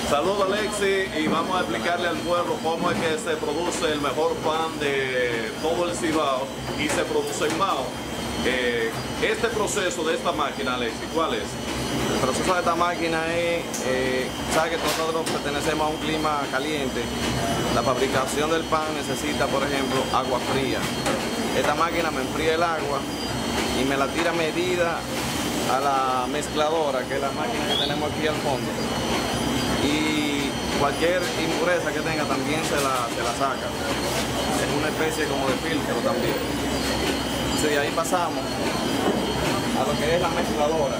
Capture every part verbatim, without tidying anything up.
Saludos Alexis, y vamos a explicarle al pueblo cómo es que se produce el mejor pan de todo el Cibao y se produce en Mao. Eh, este proceso de esta máquina, Alexis, ¿cuál es? El proceso de esta máquina es, eh, sabe que nosotros pertenecemos a un clima caliente. La fabricación del pan necesita, por ejemplo, agua fría. Esta máquina me enfría el agua y me la tira medida a la mezcladora, que es la máquina que tenemos aquí al fondo. Y cualquier impureza que tenga también se la, se la saca. Es una especie como de filtro también. Entonces de ahí pasamos a lo que es la mezcladora.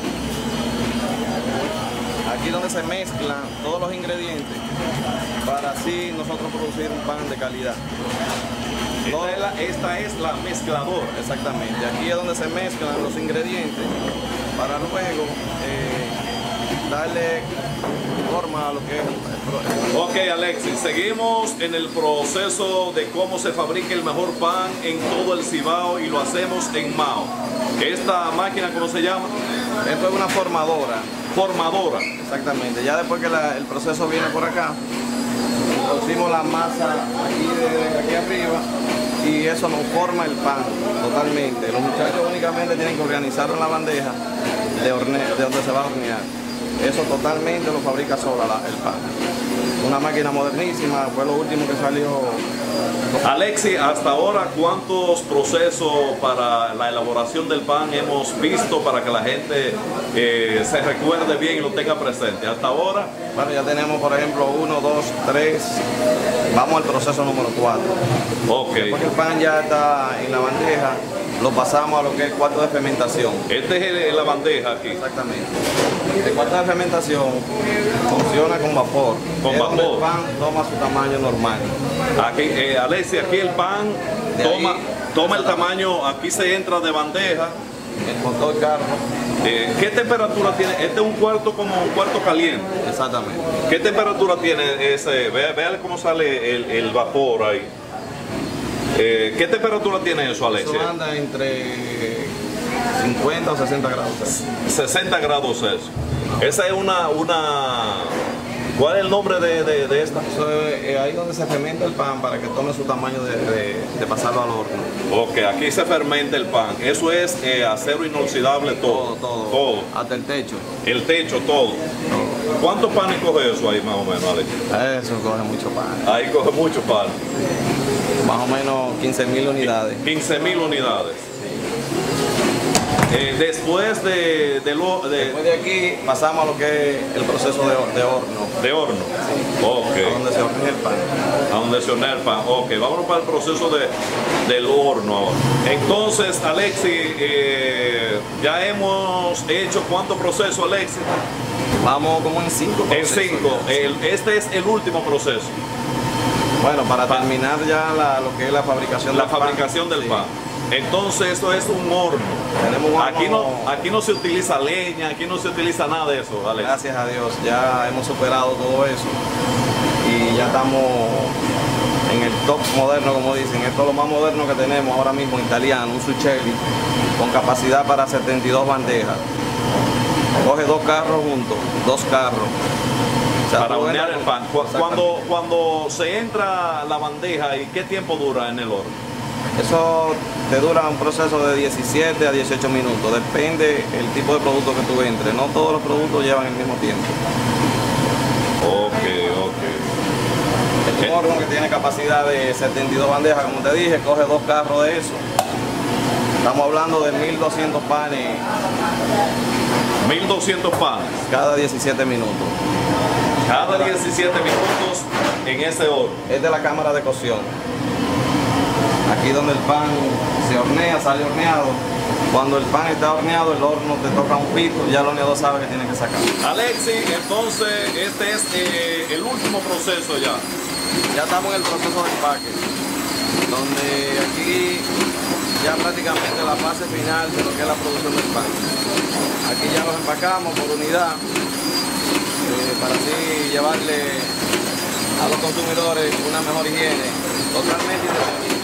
Aquí donde se mezclan todos los ingredientes para así nosotros producir un pan de calidad. Esta es la, esta es la mezcladora. Exactamente. Aquí es donde se mezclan los ingredientes para luego eh, darle forma a lo que es el... Ok, Alexis, seguimos en el proceso de cómo se fabrica el mejor pan en todo el Cibao y lo hacemos en Mao. Esta máquina, ¿cómo se llama? Esto es una formadora. Formadora. Exactamente. Ya después que la, el proceso viene por acá, producimos la masa aquí, de, de aquí arriba, y eso nos forma el pan totalmente. Los muchachos únicamente tienen que organizarlo en la bandeja de, horne, de donde se va a hornear. Eso totalmente lo fabrica sola la, el pan. Una máquina modernísima, fue lo último que salió. Alexis, hasta ahora, ¿cuántos procesos para la elaboración del pan hemos visto para que la gente eh, se recuerde bien y lo tenga presente? Hasta ahora. Bueno, ya tenemos, por ejemplo, uno, dos, tres. Vamos al proceso número cuatro. Ok. Después que el pan ya está en la bandeja, lo pasamos a lo que es el cuarto de fermentación. Este es el, la bandeja aquí. Exactamente. El cuarto de fermentación funciona con vapor. Con es vapor. Donde el pan toma su tamaño normal. Aquí, eh, Alexis, aquí el pan De toma, ahí, toma el tamaño, aquí se entra de bandeja. El motor carro. Eh, ¿Qué temperatura tiene? Este es un cuarto como un cuarto caliente. Exactamente. ¿Qué temperatura tiene ese? Ve, vean cómo sale el, el vapor ahí. Eh, ¿Qué temperatura tiene eso, Alexis? Eso anda entre cincuenta o sesenta grados. sesenta grados Celsius. Esa es una, una... ¿Cuál es el nombre de, de, de esta? Eso es eh, ahí donde se fermenta el pan para que tome su tamaño de, de, de pasarlo al horno. Ok, aquí se fermenta el pan. Eso es eh, acero inoxidable todo. Todo, todo. Todo. Hasta el techo. El techo, todo. Todo. ¿Cuántos panes coge eso ahí más o menos, Alex? Eso coge mucho pan. Ahí coge muchos panes. Más o menos quince mil unidades. quince mil unidades. Eh, después de, de, lo, de, Después de aquí pasamos a lo que es el proceso de, de horno. de horno. Sí. Ok. A donde se hornea el pan. A donde se hornea el pan. Ok, vámonos para el proceso de, del horno ahora. Entonces, Alexis, eh, ya hemos hecho ¿cuántos procesos, Alexis? Vamos como en cinco En procesos cinco. ya. El, este es el último proceso. Bueno, para Pa- terminar ya la, lo que es la fabricación La del pan. fabricación del Sí. pan. Entonces, esto es un horno. Tenemos un horno. Aquí no, aquí no se utiliza leña, aquí no se utiliza nada de eso, Alexis. Gracias a Dios, ya hemos superado todo eso y ya estamos en el top moderno, como dicen. Esto es lo más moderno que tenemos ahora mismo en italiano, un Succelli con capacidad para setenta y dos bandejas. Coge dos carros juntos, dos carros. O sea, Para tú hornear entras el con- pan. Cu- Exactamente. Cuando, cuando se entra la bandeja, ¿y qué tiempo dura en el horno? Eso te dura un proceso de diecisiete a dieciocho minutos, depende el tipo de producto que tú entres. No todos los productos llevan el mismo tiempo. Ok, ok. Es un horno que tiene capacidad de setenta y dos bandejas, como te dije, coge dos carros de eso. Estamos hablando de mil doscientos panes mil doscientos panes. cada diecisiete minutos. Cada diecisiete minutos en ese horno. Es de la cámara de cocción. Aquí donde el pan se hornea, sale horneado. Cuando el pan está horneado, el horno te toca un pito, ya el horneador sabe que tiene que sacar. Alexis, entonces este es eh, el último proceso ya. Ya estamos en el proceso de empaque, donde aquí ya prácticamente la fase final de lo que es la producción del pan. Aquí ya los empacamos por unidad, eh, para así llevarle a los consumidores una mejor higiene, totalmente independiente.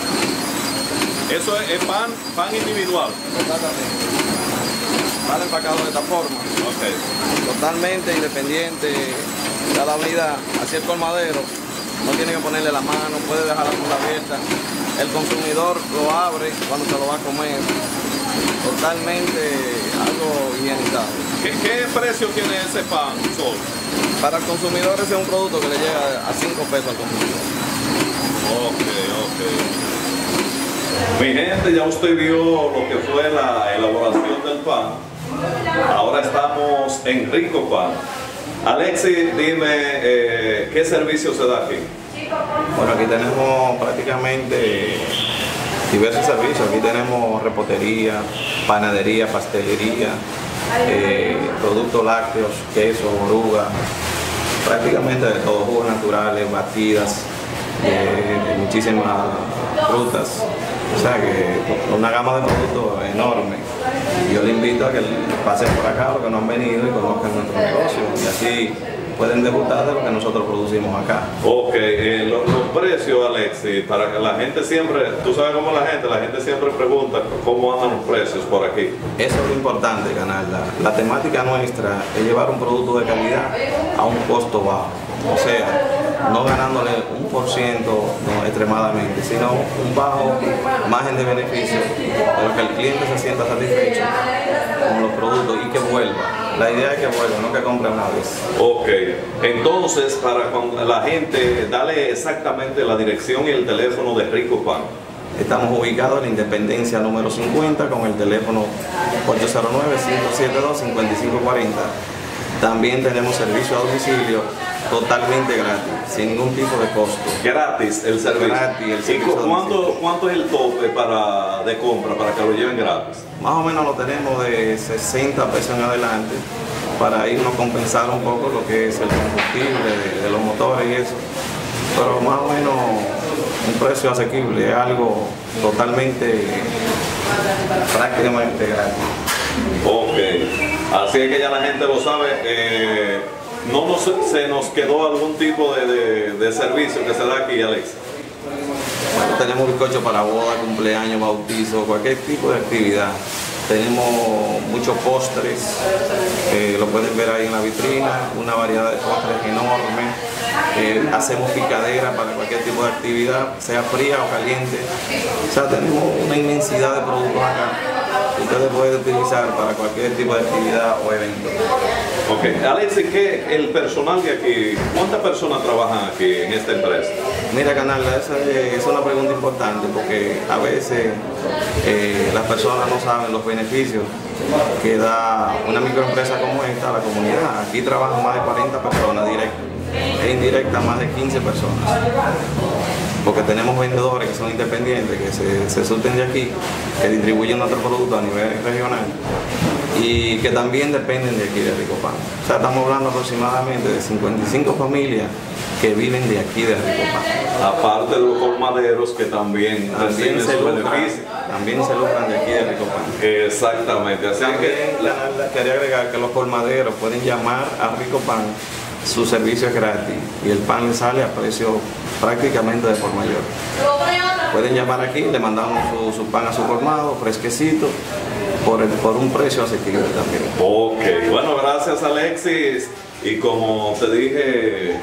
Eso es, es pan, pan individual. Exactamente. Pan empacado de esta forma, Ok. totalmente independiente da la vida hacia el colmadero, no tiene que ponerle la mano, puede dejar la funda abierta. El consumidor lo abre cuando se lo va a comer, totalmente algo higienizado. ¿Qué, qué precio tiene ese pan Sol? Para el consumidor ese es un producto que le llega a cinco pesos al consumidor. Ok, ok. Mi gente, ya usted vio lo que fue la elaboración del pan. Ahora estamos en Rico Pan. Alexis, dime, eh, ¿qué servicio se da aquí? Bueno, aquí tenemos prácticamente diversos servicios. Aquí tenemos repostería, panadería, pastelería, eh, productos lácteos, queso, oruga, prácticamente de todo, jugos naturales, batidas, eh, muchísimas frutas. O sea que una gama de productos enorme. Yo le invito a que pasen por acá, los que no han venido, y conozcan nuestro negocio, y así pueden degustar de lo que nosotros producimos acá. Ok, eh, los, los precios, Alexis, para que la gente siempre, tú sabes cómo la gente, la gente siempre pregunta cómo andan los precios por aquí. Eso es lo importante, ganarla. La temática nuestra es llevar un producto de calidad a un costo bajo. O sea, no ganándole un por ciento no, extremadamente, sino un bajo margen de beneficio, pero que el cliente se sienta satisfecho con los productos y que vuelva. La idea es que vuelva, no que compre una vez. Ok, entonces para cuando la gente, dale exactamente la dirección y el teléfono de Rico Pan. Estamos ubicados en la Independencia número cincuenta con el teléfono ocho cero nueve, cinco siete dos, cinco cinco cuatro cero. También tenemos servicio a domicilio totalmente gratis, sin ningún tipo de costo. Gratis el servicio. Gratis el servicio. ¿Y cuánto, cuánto es el tope para, de compra para que lo lleven gratis? Más o menos lo tenemos de sesenta pesos en adelante para irnos a compensar un poco lo que es el combustible de, de los motores y eso. Pero más o menos un precio asequible, es algo totalmente, prácticamente gratis. Ok, así es que ya la gente lo sabe. Eh, no nos, se nos quedó algún tipo de, de, de servicio que se da aquí, Alex. Bueno, tenemos bizcocho para boda, cumpleaños, bautizo, cualquier tipo de actividad. Tenemos muchos postres, eh, lo pueden ver ahí en la vitrina, una variedad de postres enorme. Eh, hacemos picadera para cualquier tipo de actividad, sea fría o caliente. O sea, tenemos una inmensidad de productos acá que ustedes pueden utilizar para cualquier tipo de actividad o evento. Ok, Alex, ¿qué el personal de aquí, cuántas personas trabajan aquí en esta empresa? Mira, Canala, esa es una pregunta importante porque a veces eh, las personas no saben los beneficios que da una microempresa como esta a la comunidad. Aquí trabajan más de cuarenta personas directas e indirectas más de quince personas. Porque tenemos vendedores que son independientes, que se, se surten de aquí, que distribuyen nuestro producto a nivel regional y que también dependen de aquí de Rico Pan. O sea, estamos hablando aproximadamente de cincuenta y cinco familias que viven de aquí de Rico Pan. Aparte de los colmaderos que también, también reciben se su lucran, beneficio. también se lucran de aquí de Rico Pan. Exactamente, así También que la, la, quería agregar que los colmaderos pueden llamar a Rico Pan, su servicio es gratis y el pan le sale a precio prácticamente de por mayor. Pueden llamar aquí, le mandamos su, su pan a su colmado, fresquecito, por, el, por un precio asequible también. Ok, bueno, gracias Alexis. Y como te dije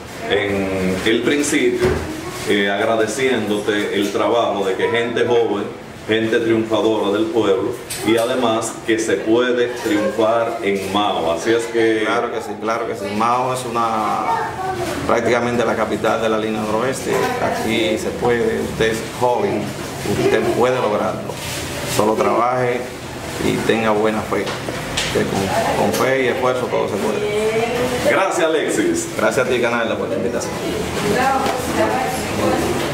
en el principio, eh, agradeciéndote el trabajo de que gente joven, gente triunfadora del pueblo, y además que se puede triunfar en Mao. Así es que... Claro que sí, claro que sí. Mao es una prácticamente la capital de la línea noroeste. Aquí se puede, usted es joven, usted puede lograrlo. Solo trabaje y tenga buena fe. Que con, con fe y esfuerzo todo se puede. Gracias, Alexis. Gracias a ti, Canela, por la invitación.